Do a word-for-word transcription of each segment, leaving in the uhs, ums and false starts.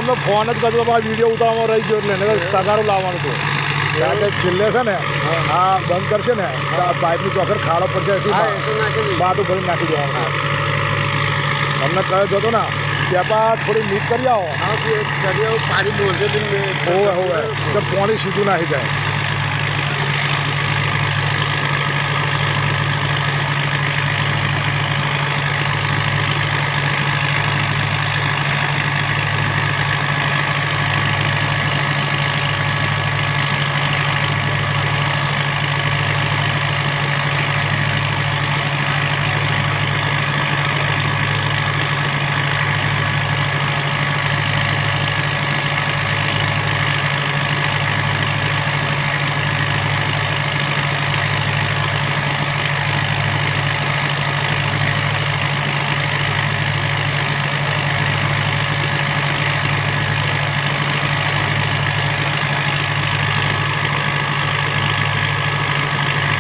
તમને ફોન જ કરતો મારા વિડીયો ઉતારવામાં રહી ગયો એટલે તગારો લાવવાનું હતું કારણ કે છેલ્લે છે ને આ બંધ કરશે ને તો આ પાઇપની ચોખર ખાડો પડશે બાટું ભરીને નાખી દેવાનું તમને કહ્યો જતો ને ત્યાં થોડી લીક કરી આવો પાણી બોલશે હોવે હોવે તો પાણી સીધું નાખી જાય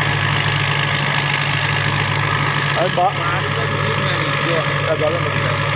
Bye.